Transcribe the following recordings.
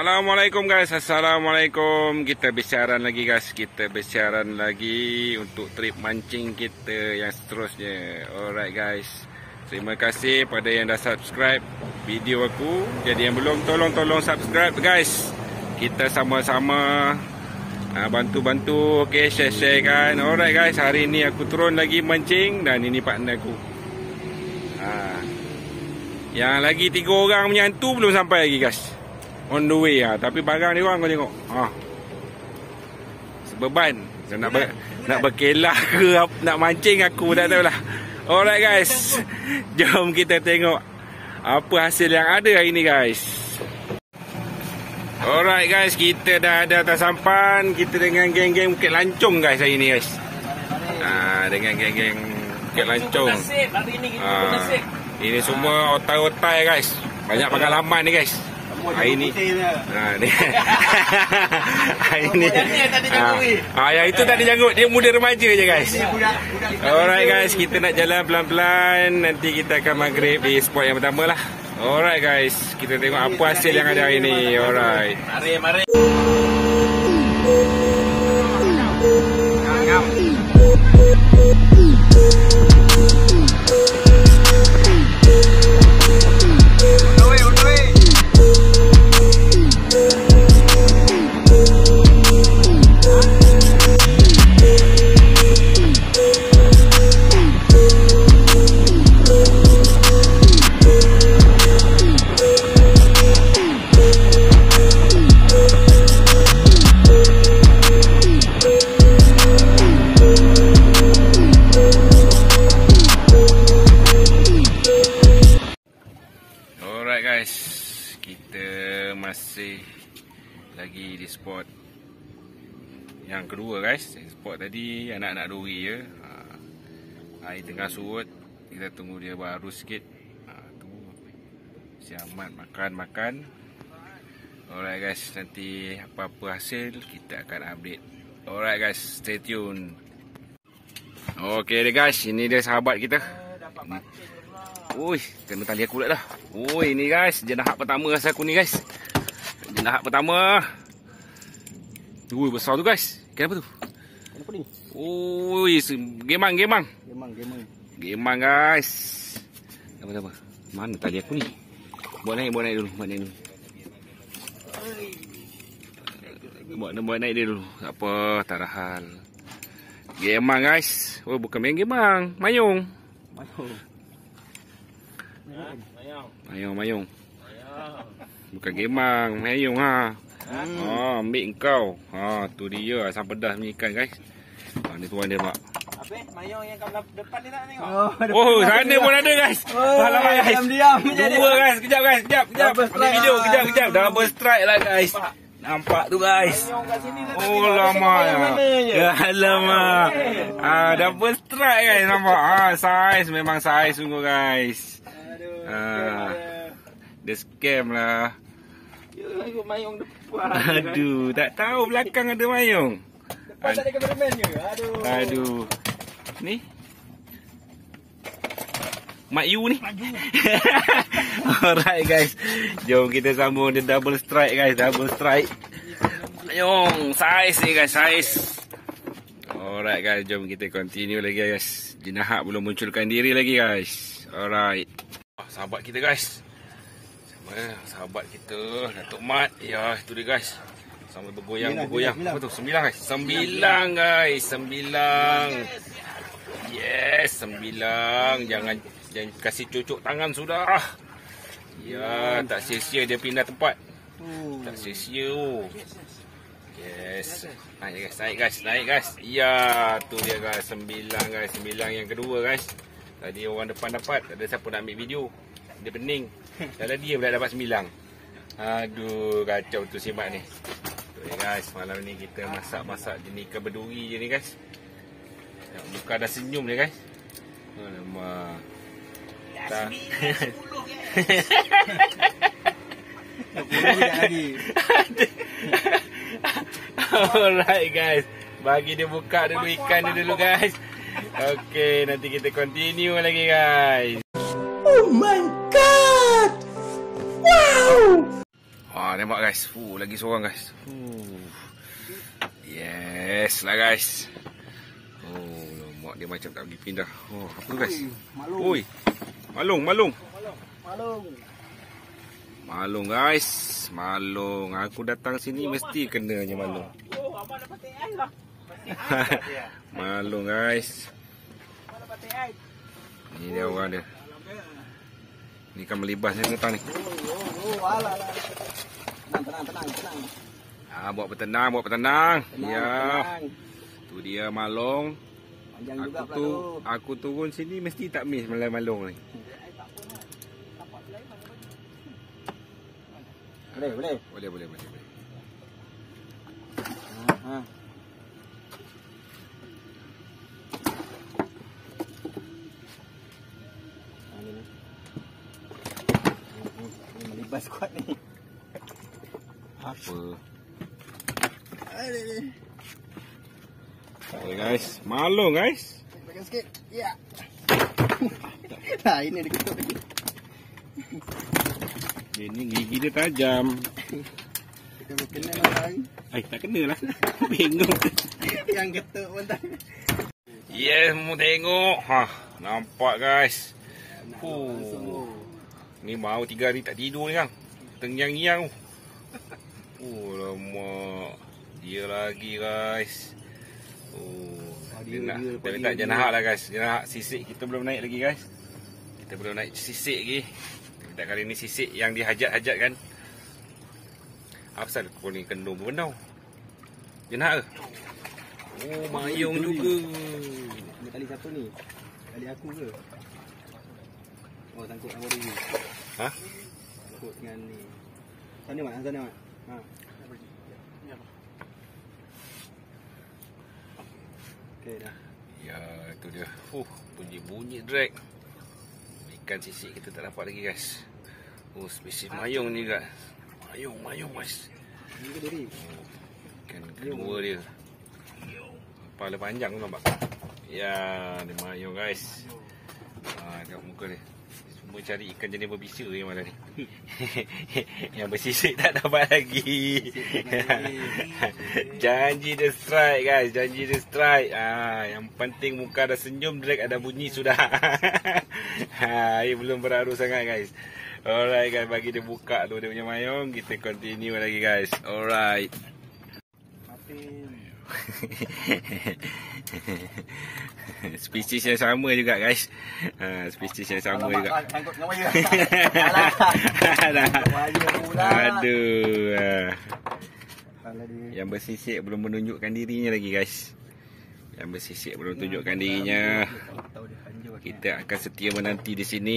Assalamualaikum guys. Assalamualaikum. Kita bersiaran lagi guys. Kita bersiaran lagi untuk trip mancing kita yang seterusnya. Alright guys. Terima kasih pada yang dah subscribe video aku. Jadi yang belum, tolong subscribe guys. Kita sama-sama bantu-bantu. Okay, share-share kan. Alright guys. Hari ni aku turun lagi mancing. Dan ini partner aku. Yang lagi 3 orang menyantu belum sampai lagi guys. On the way lah. Tapi barang dia orang kau tengok. Sebeban. Nak berkelah ke nak mancing aku tak tahu lah. Alright guys. Jom kita tengok apa hasil yang ada hari ni guys. Alright guys. Kita dah ada atas sampan. Kita dengan geng-geng Bukit Lancung guys hari ni guys. Dengan geng-geng Bukit Lancung. Ini semua otai-otai guys. Banyak pengalaman ni guys. Hari ni hari ni yang itu tak dijanggut. Dia muda remaja je guys. Alright guys, kita nak jalan pelan-pelan. Nanti kita akan maghrib di spot yang pertama lah. Alright guys, kita tengok apa hasil yang ada hari ni. Alright, mari. Masih lagi di spot yang kedua guys. Spot tadi anak-anak duri je. Air tengah surut. Kita tunggu dia baru sikit. Tunggu siamat makan. Alright guys, nanti apa-apa hasil kita akan update. Alright guys, stay tune. Okay deh guys, ini dia sahabat kita. Ui, kena tali aku pula dah. Ui, ni guys, jenahak pertama rasa aku ni guys. Jenahak pertama. Ui, besar tu guys. Kenapa tu? Kenapa ni? Ui, gemang guys. Apa? Mana tali aku ni? Buat naik dulu. Buat naik dia dulu. Tak apa, tak ada hal. Gemang guys. Oh, bukan main gemang. Mayung. Mayung. Bukan gemang, mayung ha. Ambil kau. Tu dia asam pedas punya ikan guys. Ni tuan dia mak. Apa? Mayung yang kat depan ni tak tengok. Oh, sana pun ada guys. Alamak guys. Diam. Dua guys. Kejap guys. Kejap. Ambil video kejap. Double strike lah guys. Nampak tu guys. Oh lama ya. Alamak. Double strike guys nampak. Saiz memang saiz sungguh guys. Dia scam lah. Ikut mayung depan. Aduh, tak tahu belakang ada mayung. Depan tak ada kameraman ke? Aduh. Ni Mak Yu ni. Alright guys. Jom kita sambung dia double strike guys. Double strike. Mayung. Saiz ni guys. Saiz. Alright guys. Jom kita continue lagi guys. Jenahak belum munculkan diri lagi guys. Alright. Sahabat kita guys. Sahabat kita Datuk Mat. Ya, itu dia guys. Sambil bergoyang. Apa tu? 9 guys. 9 guys. 9. Yes, 9. Jangan kasih cucuk tangan sudah. Ya, tak sia-sia dia pindah tempat. Tak sia-sia. Yes. Naik guys. Ya, tu dia guys. 9 guys. 9 yang kedua guys. Tadi orang depan dapat. Tak ada siapa nak ambil video. Dia pening. Dalam dia pula dapat 9. Aduh, kacau tu simak ni. Tu guys, malam ni kita masak jenis ikan berduri je ni guys. Muka dah senyum dia guys. Alamak. Tak. 10 lagi. Alright guys. Bagi dia buka dulu ikan dia dulu guys. Okay, nanti kita continue lagi guys. Oh my god! Wow! Tembak guys. Lagi seorang guys. Yes lah guys. Lemak dia macam tak boleh pindah. Apa tu guys? Oi. Malung. Malung guys. Malung. Aku datang sini mesti kenanya malung. Abang dapat TI lah. Malung guys. Abang dapat TI. Ni dia orang dia. Ni kan melibas ni datang ni. Alah. Tenang. Buat bertenang. Ya. Tu dia malung. Panjang juga pula tu. Aku turun sini mesti tak miss malung ni. Boleh. Boleh. Ini melibas kuat ni. Apa? Okay guys, malung guys. Pegang sikit. Ya. Nah, ini diketuk lagi. Dia ni gigi dia tajam. Kita kena orang. Tak kena lah. Bingung. Yang ketuk pun tak. Yes, mau tengok. Nampak guys. Ni mau 3 hari tak tidur ni kan. Tengyang-nyang. Lemak. Dia lagi guys. Dia tak jenahak lah guys. Jenahak sisik kita belum naik lagi guys. Kita belum naik sisik lagi. Kita kali ni sisik yang dihajat-hajat kan. Apa pasal kau ni kendung bebenau? Jenahak ke? Mayung juga. Ini kali siapa ni? Kali aku ke? Sangkut sama dia. Sangkut dengan ni. Sana Mat. Okey dah. Ya, itu dia. Bunyi drag. Ikan sisik kita tak dapat lagi guys. Spesies mayung ni guys. Mayung guys. Ini ke diri? Ikan kedua dia. Kepala panjang tu nampak. Ya, dia mayung guys. Tengok muka dia. Semua cari ikan jenis berbisa yang malam ni. Yang bersisik tak dapat lagi. Janji dia strike guys. Yang penting muka dah senyum, drag ada bunyi sudah. Air belum berarus sangat guys. Alright guys, bagi dia buka tu dia punya mayung. Kita continue lagi guys. Alright. Spesies yang sama juga guys. Spesies yang sama juga. Sangkut dengan wayar. Aduh. Yang bersisik belum menunjukkan dirinya lagi guys. Kita akan setia menanti di sini.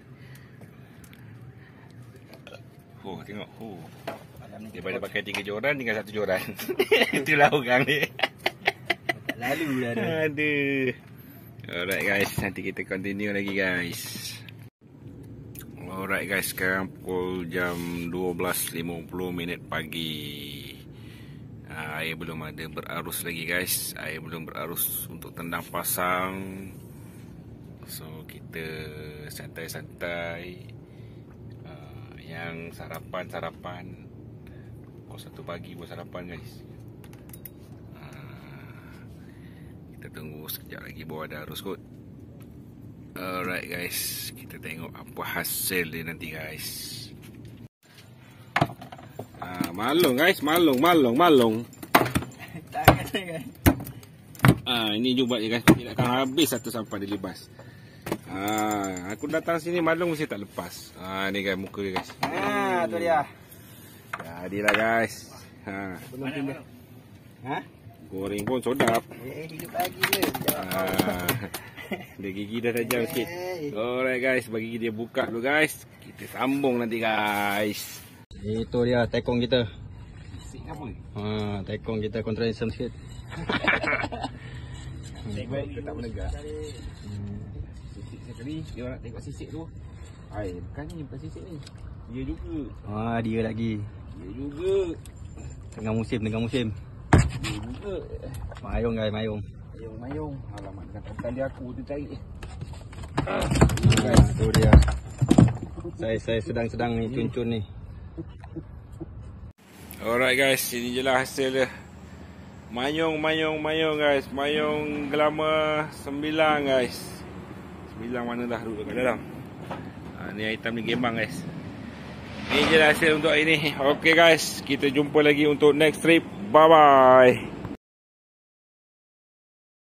Tengok. Daripada pakai 3 joran tinggal 1 joran. Itulah orang ni. Lalu dah ada. Aduh. Alright guys, nanti kita continue lagi guys. Alright guys, sekarang pukul jam 12.50 pagi. Air belum ada berarus lagi guys. Air belum berarus untuk tendang pasang. So kita santai-santai. Yang sarapan pukul 1 pagi buat sarapan guys. Kita tunggu sekejap lagi bawah ada arus kot. Alright guys, kita tengok apa hasil dia nanti guys. Malung guys, malung. Ini juga je guys. Tidak akan habis satu sampah dilibas. Aku datang sini malung mesti tak lepas. Ni guys muka dia guys. Tu dia. Jadilah guys. Belum pindah. Goreng pun sedap. Hidup lagi ke? Dia gigi dah tajam sikit. Alright guys, bagi dia buka dulu guys. Kita sambung nanti guys. Itu dia tekong kita. Sisik apa? Tekong kita contraction sikit. Baik, kita tak menegak. Sisik sekali, dia nak tengok sisik tu. Bukan sisik ni. Dia juga. Dia lagi. Dia juga. Tengah musim. Dia juga. Mayung guys, mayung. Alamak, dengan dia aku tu cari. Itu dia. Saya sedang ni cun-cun ni. Alright guys, ini je lah hasil dia. Mayung guys. Mayung gelama 9 guys. 9 mana dah duduk kat dalam. Ni item ni gembang guys. Ini je lah hasil untuk hari ni. Okay guys, kita jumpa lagi untuk next trip. Bye bye.